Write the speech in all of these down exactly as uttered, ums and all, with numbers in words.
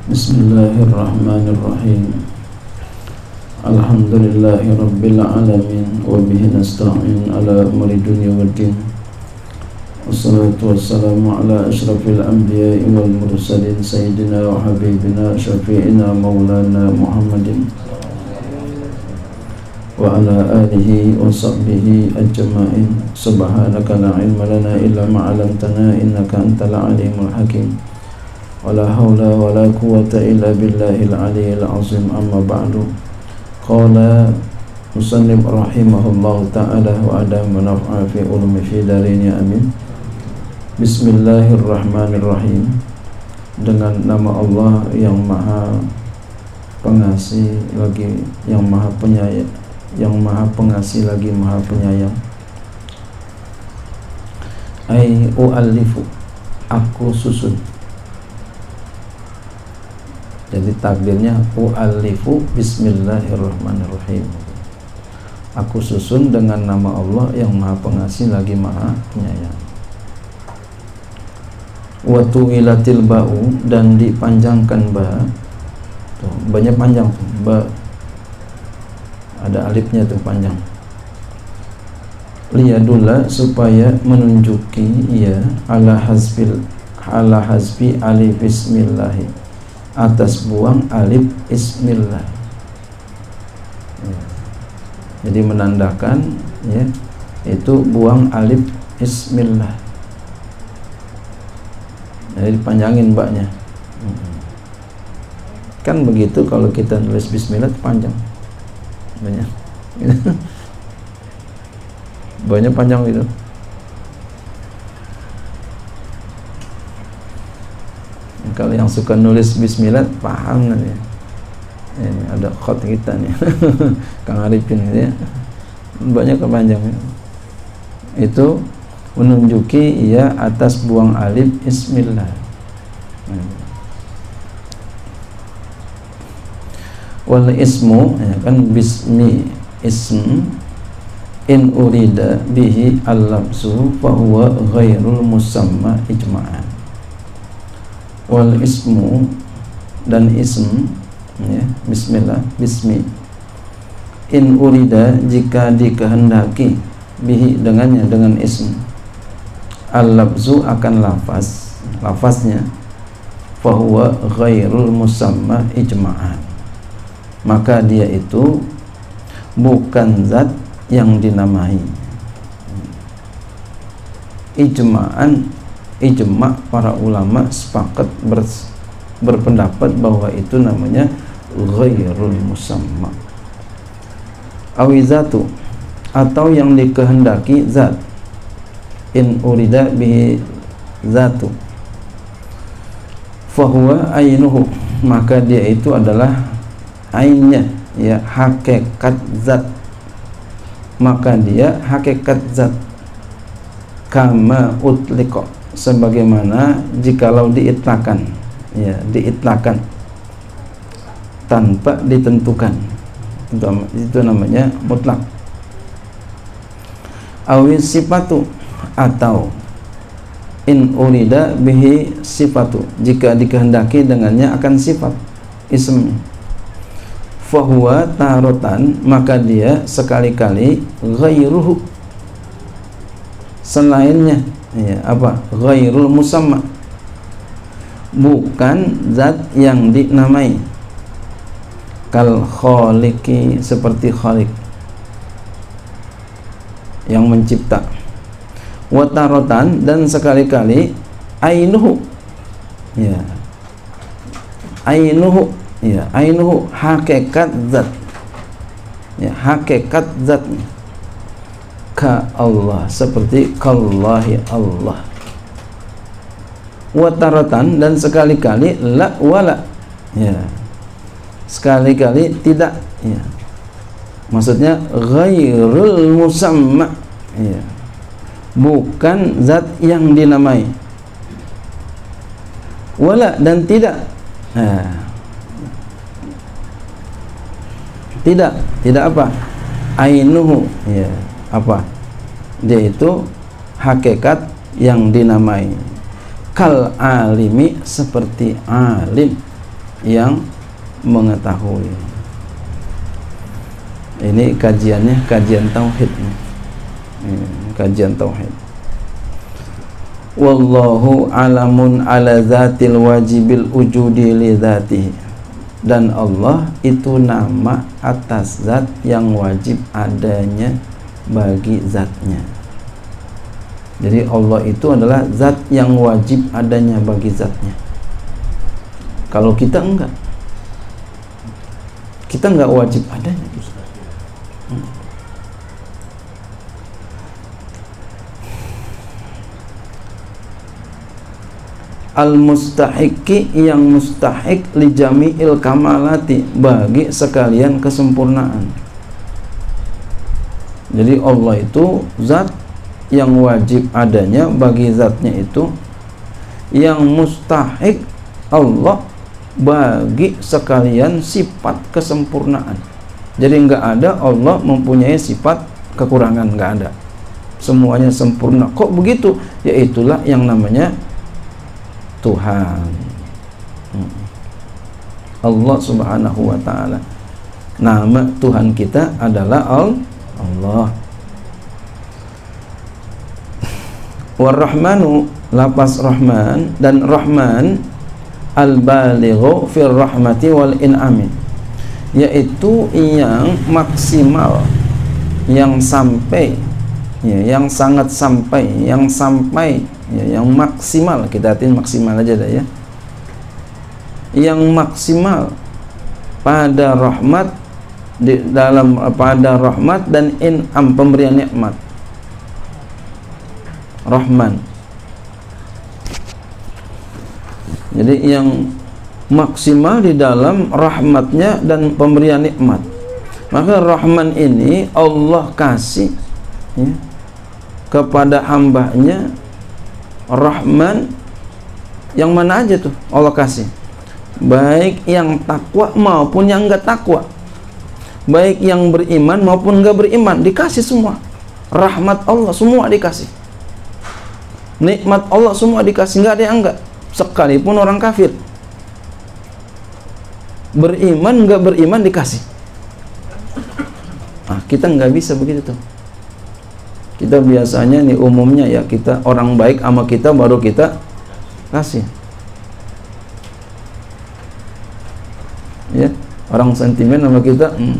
Bismillahirrahmanirrahim. Alhamdulillahi rabbil alamin wa bihi nasta'in ala umuri dunya waddin. Wassalatu wassalamu ala asyrafil anbiya'i wal mursalin sayyidina wa habibina syafi'ina maulana Muhammadin wa ala alihi wa sahbihi ajma'in. Subhanaka la ilma lana illa ma 'allamtana innaka antal alimul hakim. Wala hawla wala quwwata illa billahil aliyyil azim. Amma ba'du. Qala musannif rahimahullahu ta'ala wa adama naf'a fi ulumi fi darini amin. Bismillahirrahmanirrahim. Dengan nama Allah yang maha pengasih lagi yang maha penyayang, yang maha pengasih lagi maha penyayang. Ai u'allifu, aku susun. Jadi takdirnya u'allifu bismillahirrahmanirrahim. Aku susun dengan nama Allah yang maha pengasih lagi maha penyayang. Wa tu'ilatil ba'u, dan dipanjangkan ba. Tuh, banyak panjang tuh, ba. Ada alifnya tuh panjang. Liyadulla, supaya menunjuki ya ala hasbil ala hasbi alif bismillahi, atas buang alif bismillah ya. Jadi menandakan ya itu buang alif bismillah. Jadi dipanjangin mbaknya. Kan begitu kalau kita nulis bismillah panjang. Banyak. Banyak panjang gitu. Kalau yang suka nulis bismillah paham kan ya. Ini ada khot kita nih. Kang Arifin ya. Banyak kepanjangnya. Itu menunjuki ya atas buang alif bismillah. Wal ismu ya kan, bismi ism in urida bihi al-labzu fa huwa ghairul musamma ijma'an. Wal ismu, dan ism ya, bismillah, bismi in urida, jika dikehendaki bihi, dengannya, dengan ism al-labzu, akan lafaz, lafaznya fahuwa ghairul musamma ijma'an, maka dia itu bukan zat yang dinamai. Ijma'an, ijma' para ulama sepakat ber, berpendapat bahwa itu namanya ghairul musamma. Awizatu, atau yang dikehendaki zat, in urida bihi zatu fahuwa ainuhu, maka dia itu adalah ainnya ya, hakikat zat, maka dia hakikat zat. Kama utliqa, sebagaimana jikalau diitlakan ya, diitlakan tanpa ditentukan, itu, itu namanya mutlak. Awis sifatu, atau in urida bihi sifatu, jika dikehendaki dengannya akan sifat ism, fahuwa tarotan, maka dia sekali-kali ghairuhu, selainnya ya, apa, ghairul musamma, bukan zat yang dinamai. Kal khaliqi, seperti khaliq yang mencipta. Wa tarotan, dan sekali-kali ainuhu ya, ainuhu ya, ainuhu, hakikat zat ya, hakikat zatnya. Ka Allah, seperti kallahi Allah. Wataratan, dan sekali-kali la wala ya, sekali-kali tidak ya, maksudnya ghairul musamma ya, bukan zat yang dinamai. Wala, dan tidak nah, tidak tidak apa, ainuhu ya, apa, dia itu hakikat yang dinamai. Kal alimi, seperti alim. yang mengetahui. Ini kajiannya kajian tauhid. Kajian tauhid. Wallahu alamun ala zatil wajibil wujudi li dzatihi. Dan Allah itu nama atas zat yang wajib adanya bagi zatnya. Jadi Allah itu adalah zat yang wajib adanya bagi zatnya. Kalau kita enggak, kita enggak wajib adanya. hmm. Al-mustahiqi, yang mustahik li jami'il kamalati, bagi sekalian kesempurnaan. Jadi Allah itu zat yang wajib adanya bagi zatnya itu, yang mustahik Allah bagi sekalian sifat kesempurnaan. Jadi enggak ada Allah mempunyai sifat kekurangan, enggak ada. Semuanya sempurna. Kok begitu? Ya itulah yang namanya Tuhan. Allah Subhanahu wa ta'ala. Nama Tuhan kita adalah Allah. War-Rahmanu, lapas Rahman, dan Rahman al-balighu fir rahmati wal in'ami, yaitu yang maksimal, yang sampai, ya, yang sangat sampai, yang sampai ya, yang maksimal, kita artinya maksimal aja dah ya, yang maksimal pada rahmat, di dalam pada rahmat dan in'am, pemberian nikmat. Rahman, jadi yang maksimal di dalam rahmatnya dan pemberian nikmat. Maka Rahman ini Allah kasih ya, kepada hambanya. Rahman yang mana aja tuh Allah kasih, baik yang takwa maupun yang enggak takwa, baik yang beriman maupun enggak beriman, dikasih semua. Rahmat Allah semua dikasih, nikmat Allah semua dikasih, enggak ada yang enggak. Sekalipun orang kafir, beriman enggak beriman dikasih. Nah, kita enggak bisa begitu tuh. Kita biasanya nih umumnya ya, kita orang baik sama kita baru kita kasih. Ya, orang sentimen sama kita. Hmm.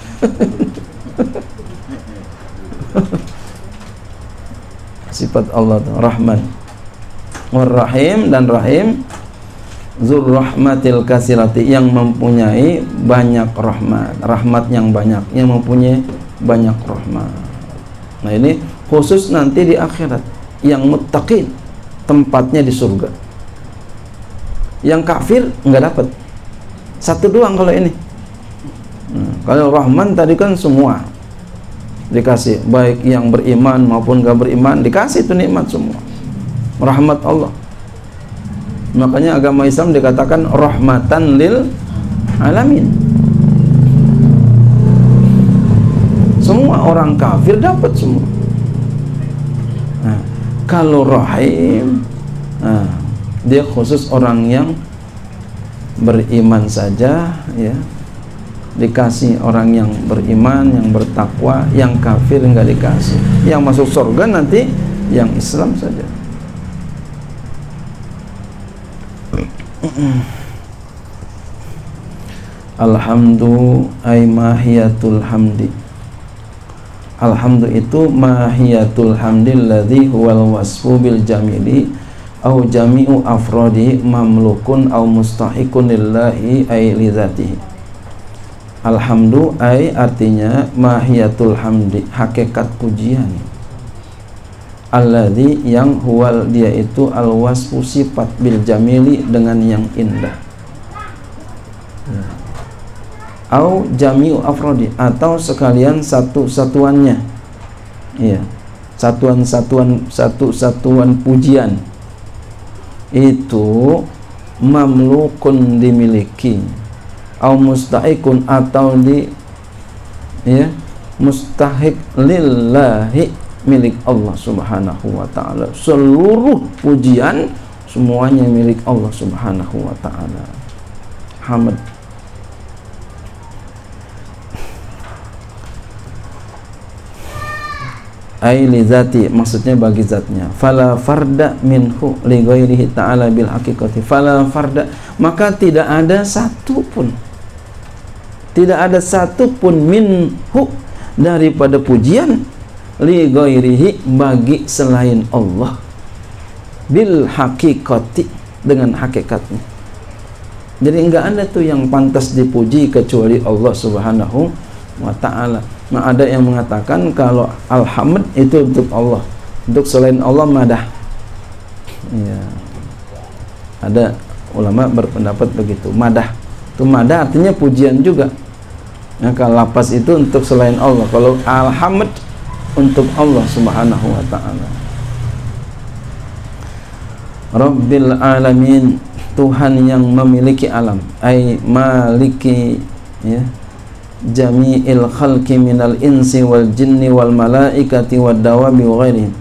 Sifat Allah tuh, Rahman. War-Rahim, dan Rahim Zur rahmatil kasirati, yang mempunyai banyak rahmat, rahmat yang banyak, yang mempunyai banyak rahmat. Nah ini khusus nanti di akhirat, yang muttaqin tempatnya di surga, yang kafir nggak dapat. Satu doang kalau ini. Nah, kalau Rahman tadi kan semua dikasih, baik yang beriman maupun nggak beriman dikasih itu nikmat semua, rahmat Allah. Makanya agama Islam dikatakan rahmatan lil alamin. Semua orang kafir dapat semua. Nah, kalau rahim, nah, dia khusus orang yang beriman saja ya, dikasih orang yang beriman, yang bertakwa. Yang kafir enggak dikasih. Yang masuk surga nanti yang Islam saja. Alhamdu ay mahiyatul hamdi. Alhamdu itu mahiyatul hamdil ladzi huwal wasfu bil jamili au jami'u afrodi mamlukun au mustahiqun lillahi ay li dzatihi. Alhamdu ay artinya mahiyatul hamdi, hakikat pujian. Alladzi, yang huwal, dia itu al wasfu, sifat, bil jamili, dengan yang indah. Au jami'u afrodi, atau sekalian satu-satuannya. Iya. Satuan-satuan, satu-satuan pujian. Itu mamlukun, dimiliki. Au mustahiqun, atau di ya, mustahiq lillahi, milik Allah Subhanahu wa ta'ala. Seluruh pujian semuanya milik Allah Subhanahu wa ta'ala. hamd. Ai li zati, maksudnya bagi zatnya. Fala farda minhu li ghairihi ta'ala bil haqiqati. Fala farda, maka tidak ada satu pun, tidak ada satu pun minhu, daripada pujian, li ghairihi, bagi selain Allah, bil haqiqati, dengan hakikatnya. Jadi enggak ada tuh yang pantas dipuji kecuali Allah Subhanahu wa ta'ala. Nah, ada yang mengatakan kalau alhamd itu untuk Allah, untuk selain Allah madah. Ya. Ada ulama berpendapat begitu. Madah, itu madah artinya pujian juga. Nah, kalau lapas itu untuk selain Allah, kalau alhamd untuk Allah Subhanahu wa ta'ala. Rabbil alamin, Tuhan yang memiliki alam, ai maliki, ya, jami'il khalqi minal insi wal jinni wal malaikati wad dawabi wa ghairihim.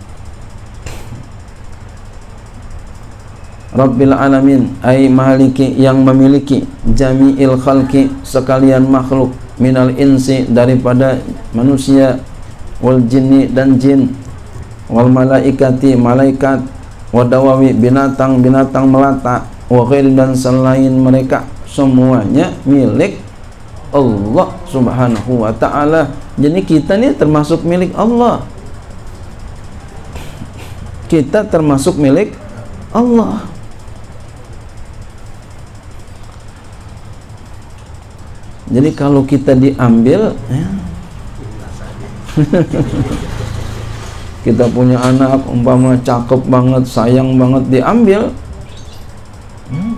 Rabbil alamin, ay maliki, yang memiliki, jami'il khalqi, sekalian makhluk, minal insi, daripada manusia, wal jinni, dan jin, wal malaikati, malaikat, wad dawabi, binatang-binatang melata, wa ghairihim, dan selain mereka, semuanya milik Allah Subhanahu wa ta'ala. Jadi kita ini termasuk milik Allah. Kita termasuk milik Allah. Jadi kalau kita diambil, ya, kita punya anak umpama cakep banget, sayang banget, diambil, hmm,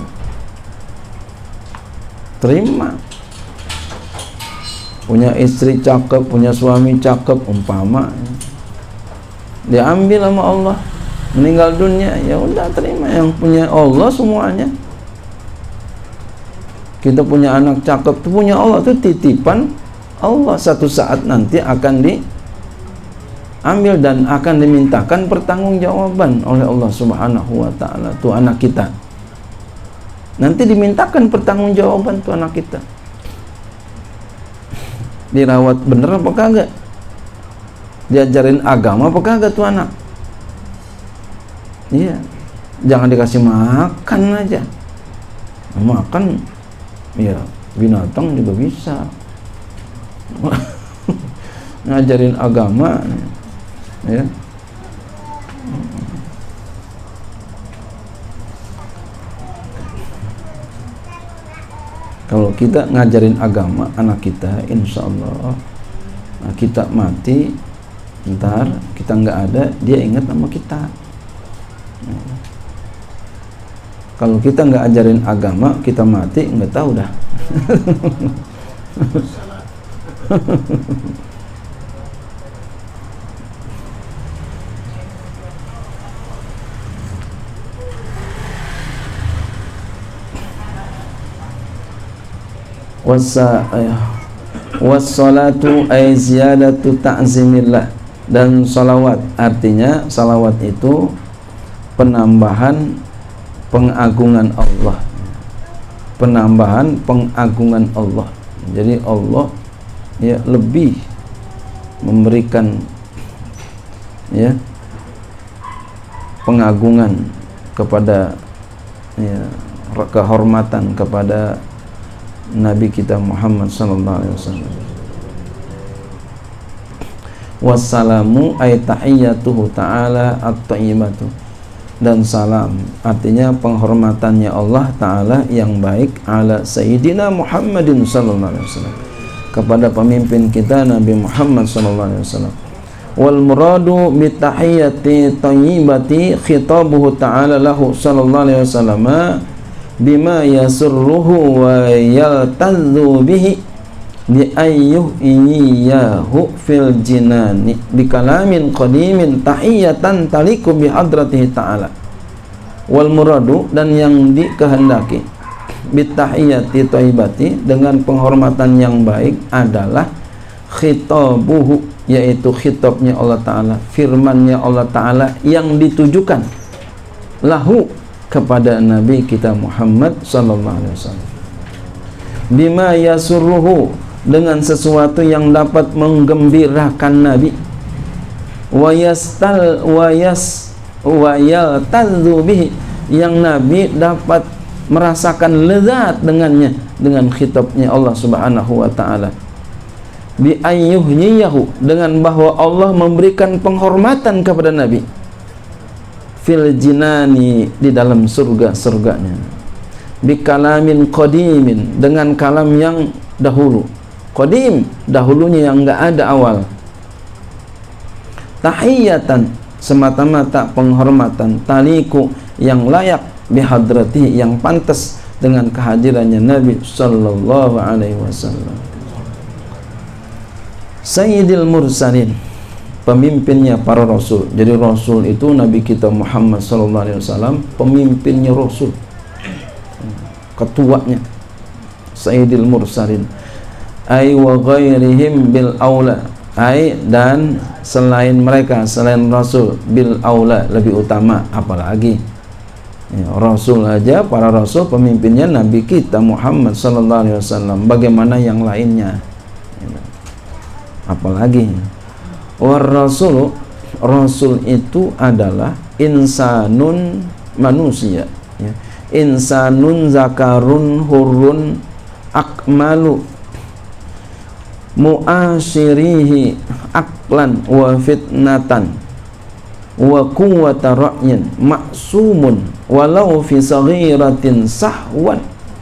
terima. Punya istri cakep, punya suami cakep, umpama diambil sama Allah, meninggal dunia, ya udah terima, yang punya Allah semuanya. Kita punya anak cakep, itu punya Allah, itu titipan Allah, satu saat nanti akan diambil dan akan dimintakan pertanggungjawaban oleh Allah Subhanahu wa ta'ala. Itu anak kita nanti dimintakan pertanggungjawaban, tuh anak kita dirawat bener apa kagak, diajarin agama apa kagak tuh anak. Iya, jangan dikasih makan aja, makan ya binatang juga bisa. Ngajarin agama, ya. Kalau kita ngajarin agama anak kita, insya Allah, nah, kita mati, ntar kita nggak ada, dia ingat sama kita. Nah, kalau kita nggak ajarin agama, kita mati nggak tahu dah. Wasa wassalatu ay ziyadatu ta'zimillah, dan salawat artinya, salawat itu penambahan pengagungan Allah, penambahan pengagungan Allah. Jadi Allah ya lebih memberikan ya pengagungan kepada ya kehormatan kepada Nabi kita Muhammad sallallahu alaihi wasallam. Wassalamu ay tahiyyatuhu ta'ala at-thayyibatu, dan salam artinya penghormatannya Allah Ta'ala yang baik, ala Sayyidina Muhammadin sallallahu alaihi wasallam, kepada pemimpin kita Nabi Muhammad sallallahu alaihi wasallam. Wal muradu bi tahiyyati thayyibati khitabuhu ta'ala lahu sallallahu alaihi wasallam bima yasurruhu wa yaltadzu bihi bi ayyuh iyahu fil jinani bi kalamin qadimin tahiyatan taliku bi hadratihi ta'ala. Wal muradu, dan yang dikehendaki, bi tahiyati thayyibati, dengan penghormatan yang baik, adalah khitabuhu, yaitu khitabnya Allah Ta'ala, firmannya Allah Ta'ala yang ditujukan lahu, kepada Nabi kita Muhammad sallallahu alaihi wasallam. bima yasurruhu, dengan sesuatu yang dapat menggembirakan Nabi, wa yastal wa yas wa yaltadzu bihi, yang Nabi dapat merasakan lezat dengannya, dengan khitabnya Allah Subhanahu wa taala. Bi ayyuhyiyahu, dengan bahwa Allah memberikan penghormatan kepada Nabi, fil jinani, di dalam surga-surganya, bi kalamin qadimin, dengan kalam yang dahulu. Qadim, dahulunya yang enggak ada awal. Tahiyatan, semata-mata penghormatan, taliku, yang layak, bihadrati, yang pantas dengan kehadirannya Nabi sallallahu alaihi wasallam. Sayyidil mursalin, pemimpinnya para rasul. Jadi rasul itu Nabi kita Muhammad sallallahu alaihi wasallam, pemimpinnya rasul, ketuanya. Sayyidil mursalin, ay wa ghairihim bil aula, ay dan selain mereka, selain rasul, bil aula, lebih utama, apalagi ya, rasul aja, para rasul pemimpinnya Nabi kita Muhammad sallallahu alaihi wasallam, bagaimana yang lainnya, apalagi. War rasul, rasul itu adalah insanun, manusia ya. Insanun zakarun hurun akmalu mu'asyirihi aklan wa fitnatan wa quwwata ra'yin maksumun walau fi saghiratin sahwan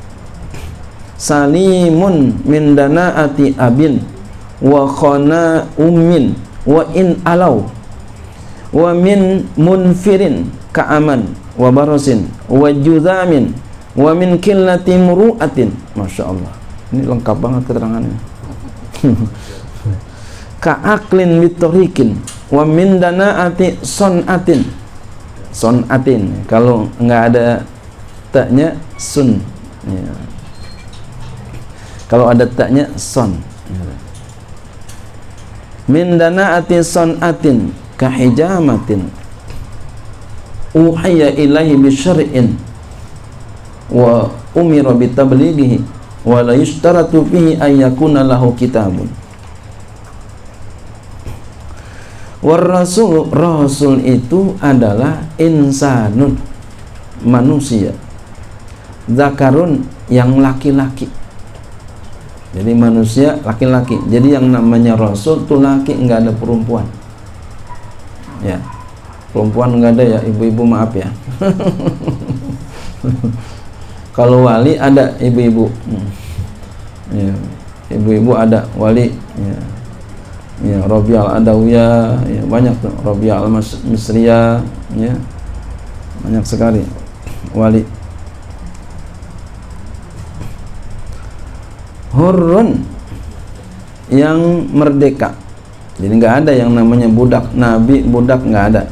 salimun min dana'ati abin wa khana ummin wa in alaw wa min munfirin ka'aman wa barasin wa judhamin wa min qillati muru'atin. Masya Allah, ini lengkap banget keterangannya. Ka'aklin bitorikin wa min dana'ati sonatin. Sonatin, kalau nggak ada taknya sun ya. Kalau ada taknya son ya. Min dana'ati sonatin kahijamatin uhaya ilahi bisyar'in wa umira bitablighihi wa la yushtaratu fihi ay yakuna lahu kitabun. War rasul, rasul itu adalah insanun, manusia, zakarun, yang laki-laki. Jadi manusia laki-laki. Jadi yang namanya rasul itu laki, enggak ada perempuan ya. Perempuan enggak ada ya, ibu-ibu maaf ya. Kalau wali ada ibu-ibu hmm. ya, ibu-ibu ada wali ya. Ya, Rabi'ah Adawiyah ya, banyak tuh, Rabi'ah Al-Misriyah ya, banyak sekali wali. Hurrun, yang merdeka. Jadi nggak ada yang namanya budak. Nabi budak nggak ada.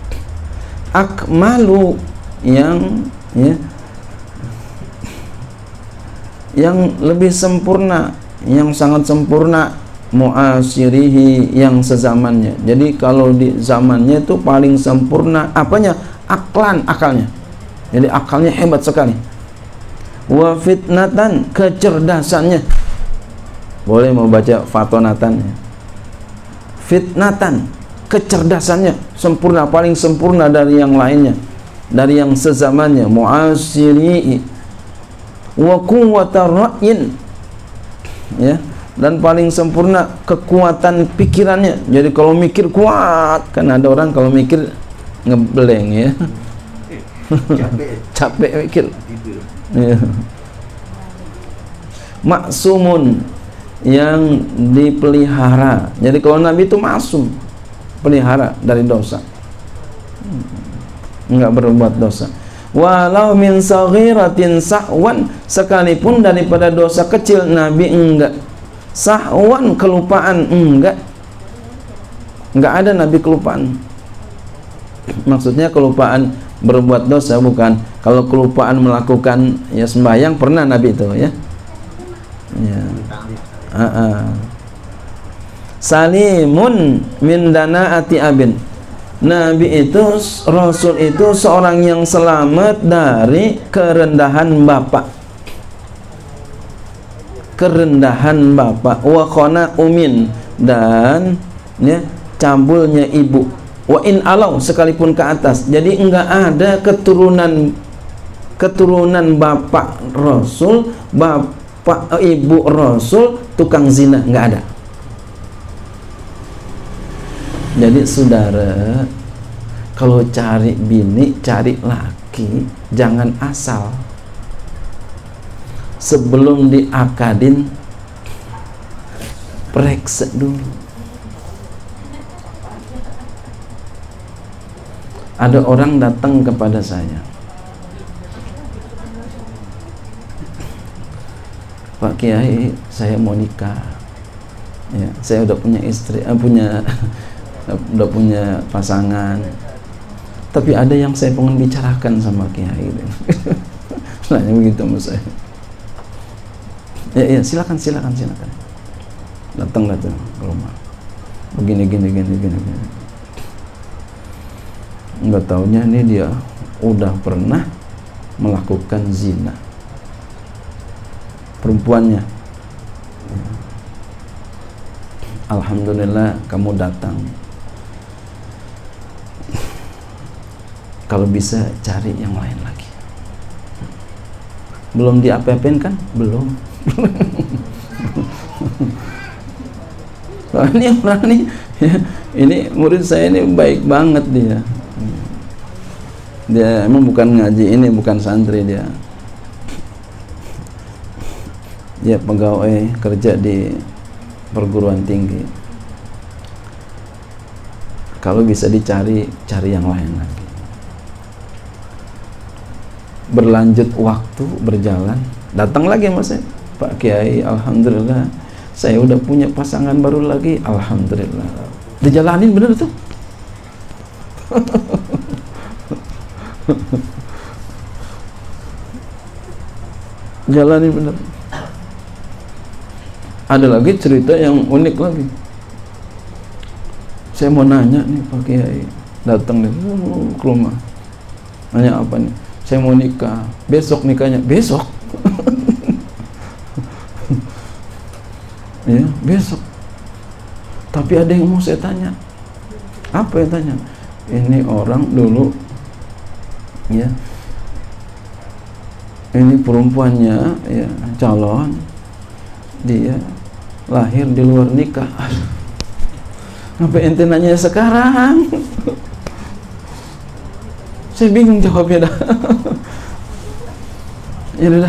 Akmalu, yang ya, yang lebih sempurna, yang sangat sempurna. Mu'asyirihi, yang sezamannya. Jadi kalau di zamannya itu paling sempurna apanya? Aklan, akalnya. Jadi akalnya hebat sekali. Wa fitnatan, kecerdasannya. Boleh mau baca fatonatan ya. Fitnatan, kecerdasannya sempurna, paling sempurna dari yang lainnya, dari yang sezamannya. Mu'asyirihi wa quwwata ra'yin ya, dan paling sempurna kekuatan pikirannya. Jadi kalau mikir kuat, kan ada orang kalau mikir ngeblank ya. Capek, capek mikir. Ya. Maksumun, yang dipelihara. Jadi kalau Nabi itu maksum, pelihara dari dosa, enggak berbuat dosa. Walau min saghiratin sahwan, sekalipun daripada dosa kecil Nabi enggak. Sahwan, kelupaan, enggak. Enggak ada Nabi kelupaan. Maksudnya kelupaan berbuat dosa bukan. Kalau kelupaan melakukan ya sembahyang pernah Nabi itu ya. Ya. Uh-uh. Salimun min dana'ati abin. Nabi itu, Rasul itu seorang yang selamat dari kerendahan bapak. kerendahan bapak, wa khona umin, dan ya cabulnya ibu, wa in alau, sekalipun ke atas. Jadi enggak ada keturunan keturunan bapak Rasul, bapak ibu Rasul tukang zina, enggak ada. Jadi saudara, kalau cari bini, cari laki, jangan asal. Sebelum diakadin, periksa dulu. Ada orang datang kepada saya, Pak Kiai, saya mau nikah. Ya, saya udah punya istri, eh, punya udah punya pasangan. Tapi ada yang saya pengen bicarakan sama Kiai. Nanya begitu sama saya. Ya, ya, silakan, silakan, silakan. Datang datang ke rumah. Begini, gini, gini, gini, gini. Nggak taunya ini dia udah pernah melakukan zina. Perempuannya. Alhamdulillah kamu datang. Kalau bisa cari yang lain lagi. Belum di A P P-in kan? Belum. Nah, ini orang nih, ya, ini murid saya ini baik banget dia. Dia emang bukan ngaji ini, bukan santri dia. Dia pegawai kerja di perguruan tinggi. Kalau bisa dicari, cari yang lain lagi. Berlanjut waktu berjalan, datang lagi mas saya, Pak Kiai, alhamdulillah saya udah punya pasangan baru lagi, alhamdulillah. Dijalanin bener tuh. Jalanin bener. Ada lagi cerita yang unik lagi. Saya mau nanya nih Pak Kiai, datang nih ke rumah. Nanya apa nih? Saya mau nikah. Besok nikahnya. Besok. Ya, besok. Tapi ada yang mau saya tanya. Apa yang tanya? Ini orang dulu, ya, ini perempuannya, ya, calon, dia lahir di luar nikah. Sampai ente nanya sekarang? Saya bingung jawabnya dah. Ya udah.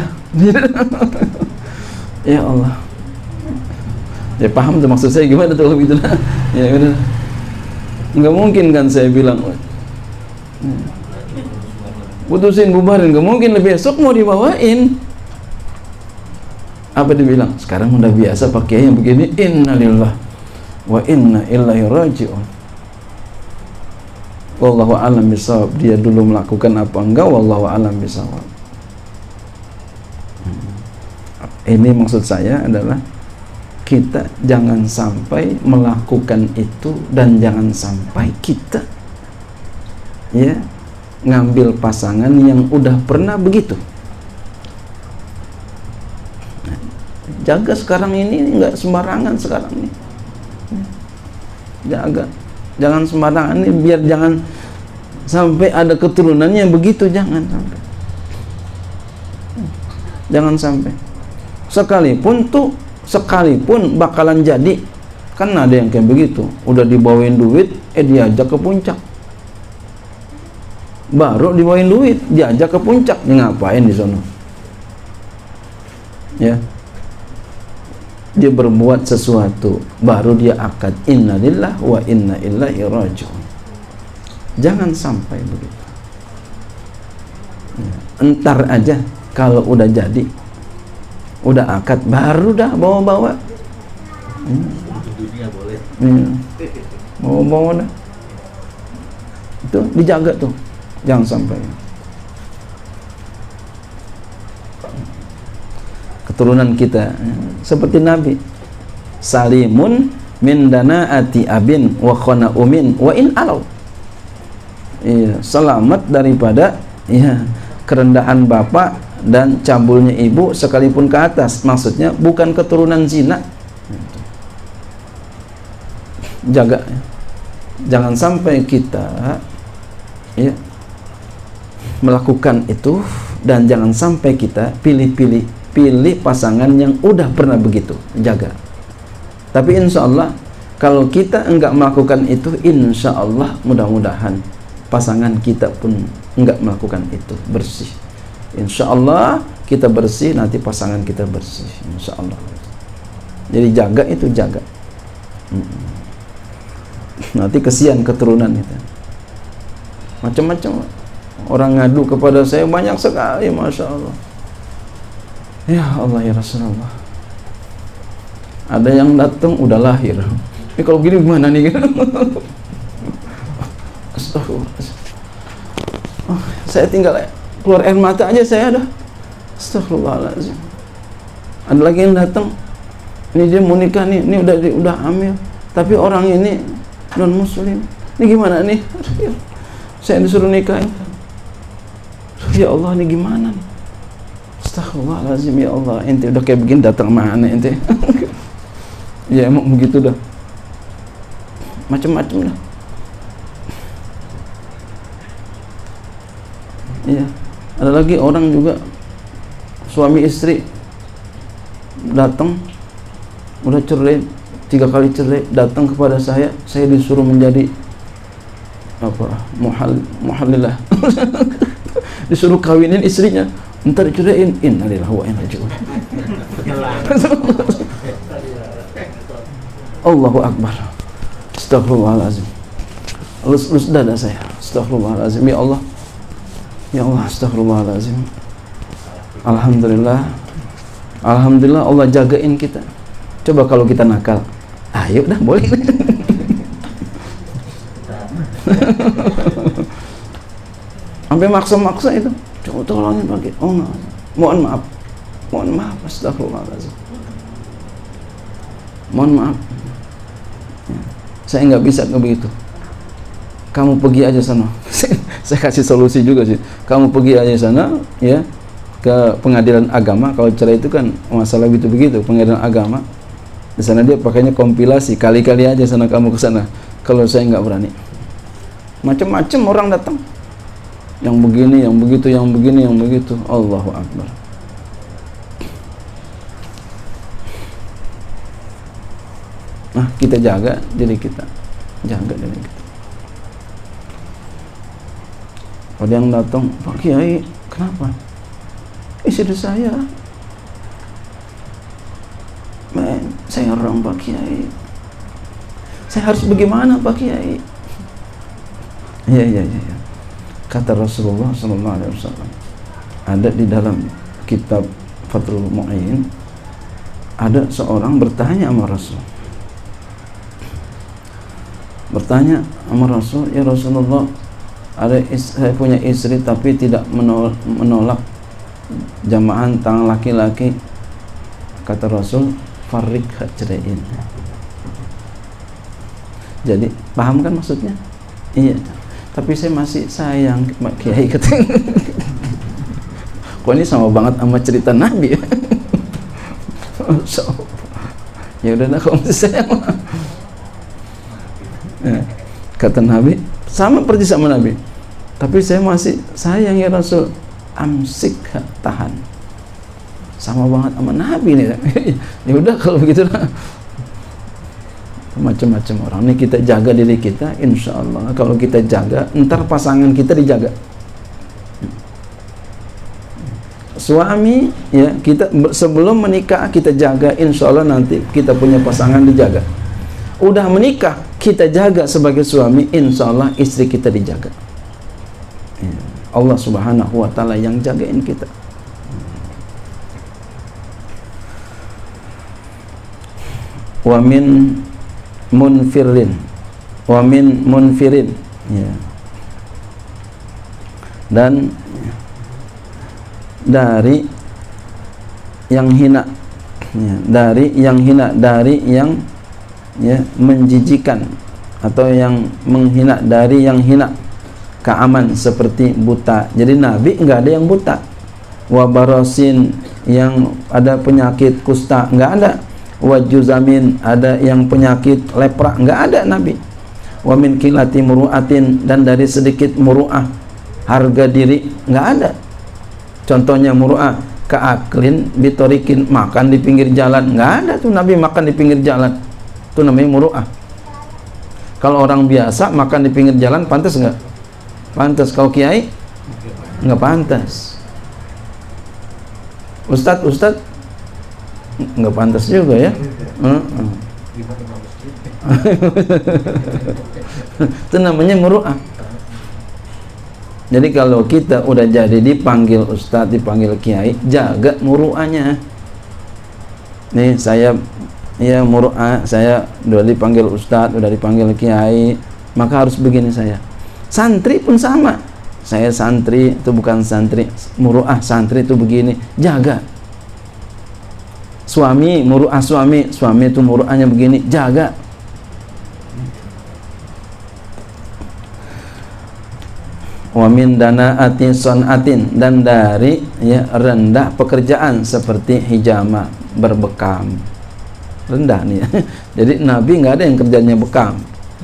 Ya Allah. Ya paham tuh maksud saya gimana tuh kalau begitu dah. Ya udah. Enggak mungkin kan saya bilang putusin, bubarin, enggak mungkin. Besok mau dibawain. Apa dibilang? Sekarang udah biasa pakai yang begini. Innalillah wa inna ilaihi raji'un. Wallahu a'lam bishawab. Dia dulu melakukan apa enggak, wallahu a'lam bishawab. Ini maksud saya adalah kita jangan sampai melakukan itu, dan jangan sampai kita ya ngambil pasangan yang udah pernah begitu. Jaga sekarang ini, nggak sembarangan sekarang ini. Jaga, jangan sembarangan ini, biar jangan sampai ada keturunannya begitu, jangan sampai. Jangan sampai. Sekalipun tuh, sekalipun bakalan jadi, kan ada yang kayak begitu, udah dibawain duit, eh diajak ke puncak. Baru dibawain duit, diajak ke puncak, ini ngapain di sana? Ya. Dia berbuat sesuatu, baru dia akad innalillah wa inna ilaihi raji'un. Jangan sampai begitu. Ya. Entar aja kalau udah jadi, udah akad, baru dah bawa-bawa. Hmm. Hmm. Bawa-bawa dah. Itu dijaga tuh, jangan sampai. Keturunan kita seperti Nabi, salimun min danaati abin wa khana umin wa in alau. Iya, selamat daripada ya kerendahan bapak dan cabulnya ibu sekalipun ke atas, maksudnya bukan keturunan zina. Jaga, jangan sampai kita ya melakukan itu, dan jangan sampai kita pilih-pilih pilih pasangan yang udah pernah begitu. Jaga. Tapi insya Allah kalau kita enggak melakukan itu, insya Allah mudah-mudahan pasangan kita pun enggak melakukan itu, bersih. Insya Allah kita bersih, nanti pasangan kita bersih, insya Allah. Jadi jaga itu, jaga. Nanti kesian keturunan itu. Macam-macam orang ngadu kepada saya banyak sekali, masya Allah. Ya Allah ya Rasulullah. Ada yang datang udah lahir. Ini kalau gini gimana nih? Astagfirullah. Oh, saya tinggal keluar air mata aja saya ada. Astagfirullahaladzim. Ada lagi yang datang. Ini dia mau nikah nih, ini udah udah hamil. Tapi orang ini non muslim. Ini gimana nih? Saya disuruh nikah. Ya Allah, ini gimana nih? Astagfirullahaladzim, ya Allah. Ente udah kayak begini datang mana ente? Ya emang begitu dah. Macam-macam dah. Iya. Ada lagi orang juga suami istri datang udah cerai, tiga kali cerai, datang kepada saya, saya disuruh menjadi apa? Muhal muhallilah. Disuruh kawinin istrinya, ntar dicuraiin. Innalillahi wa inna ilaihi raji'un. Allahu Akbar. Astagfirullahaladzim. Lus-lus dada saya. Astagfirullahaladzim. Ya Allah. Ya Allah, astagfirullahaladzim. Alhamdulillah. Alhamdulillah Allah jagain kita. Coba kalau kita nakal, ayo dah boleh. Sampai maksa-maksa itu. Coba tolongin pakai. Oh enggak. Mohon maaf. Mohon maaf, astagfirullahaladzim. Mohon maaf. Ya. Saya nggak bisa kayak begitu. Kamu pergi aja sana. Saya kasih solusi juga sih. Kamu pergi aja sana, ya, ke pengadilan agama. Kalau cerai itu kan masalah begitu-begitu, pengadilan agama. Di sana dia pakainya kompilasi, kali-kali aja sana kamu ke sana. Kalau saya nggak berani. Macam-macam orang datang. Yang begini, yang begitu, yang begini, yang begitu. Allahu Akbar. Nah, kita jaga diri kita. Jaga diri kita. Ada yang datang, Pak Kiai, kenapa? Istri saya, men, saya orang Pak Kiai. Saya harus bagaimana Pak Kiai? Ya, ya, ya, ya. Kata Rasulullah Sallallahu Alaihi Wasallam, ada di dalam kitab Fathul Mu'in, ada seorang bertanya sama Rasul. Bertanya sama Rasul, ya Rasulullah, ada is, saya punya istri tapi tidak menolak, menolak jamaah tangan laki-laki. Kata Rasul, farik ceraiin. Jadi paham kan maksudnya? Iya. Tapi saya masih sayang Pak Kiai, katanya. Kok ini sama banget sama cerita Nabi. So, ya udah, kalau masih sayang. Ya, kata Nabi, sama persis sama Nabi. Tapi saya masih sayang ya Rasul. Amsik, tahan. Sama banget sama Nabi nih. Ya udah kalau begitu lah. Macam-macam orang ini kita jaga diri kita, insya Allah. Kalau kita jaga, ntar pasangan kita dijaga. Suami, ya, kita sebelum menikah kita jaga, insya Allah nanti kita punya pasangan dijaga. Udah menikah, kita jaga sebagai suami, insya Allah istri kita dijaga. Ya. Allah Subhanahu wa Ta'ala yang jagain kita. Wa min munfirin, wa min munfirin, ya. Dan dari yang hina, ya. Dari yang hina, dari yang, ya, menjijikan atau yang menghina, dari yang hina, keaman seperti buta. Jadi Nabi nggak ada yang buta. wa barasin yang ada penyakit kusta, nggak ada. Wa juzamin ada yang penyakit lepra, nggak ada Nabi. Wa min kilati muru'atin dan dari sedikit muru'ah, harga diri, nggak ada. Contohnya muru'ah kaaklin bitorikin, makan di pinggir jalan, nggak ada tuh Nabi makan di pinggir jalan, itu namanya muru'ah. Kalau orang biasa makan di pinggir jalan pantas nggak? Pantas. Kalau kiai nggak pantas. Ustadz Ustadz nggak pantas juga ya. uh -uh. Itu namanya muru'ah. Jadi kalau kita udah jadi dipanggil ustadz, dipanggil kiai, jaga muru'ahnya. Nih saya ya muru'ah, saya udah dipanggil ustadz, udah dipanggil kiai, maka harus begini saya. Santri pun sama. Saya santri, itu bukan santri. Muru'ah santri itu begini, jaga. Suami, muru'ah suami, suami itu muru'ahnya begini, jaga. Wa min danaatin sonatin, dan dari ya rendah pekerjaan seperti hijama, berbekam. Rendah nih ya. Jadi Nabi nggak ada yang kerjanya bekam.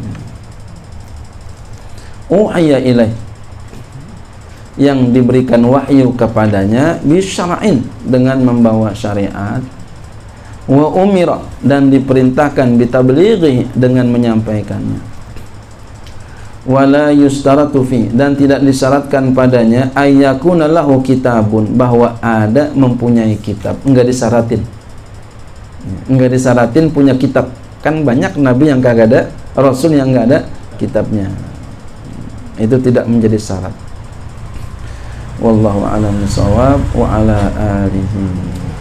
U'ayya ilaih, yang diberikan wahyu kepadanya bisyara'in, dengan membawa syariat. Wa umira, dan diperintahkan bitablighi, dengan menyampaikannya. Wala yustaratu fi, dan tidak disyaratkan padanya ayyakuna lahu kitabun, bahwa ada mempunyai kitab, enggak disyaratin. Enggak disyaratin punya kitab. Kan banyak nabi yang kagak ada, rasul yang enggak ada kitabnya. Itu tidak menjadi syarat. Wallahu a'lam bishawab wa ala alihi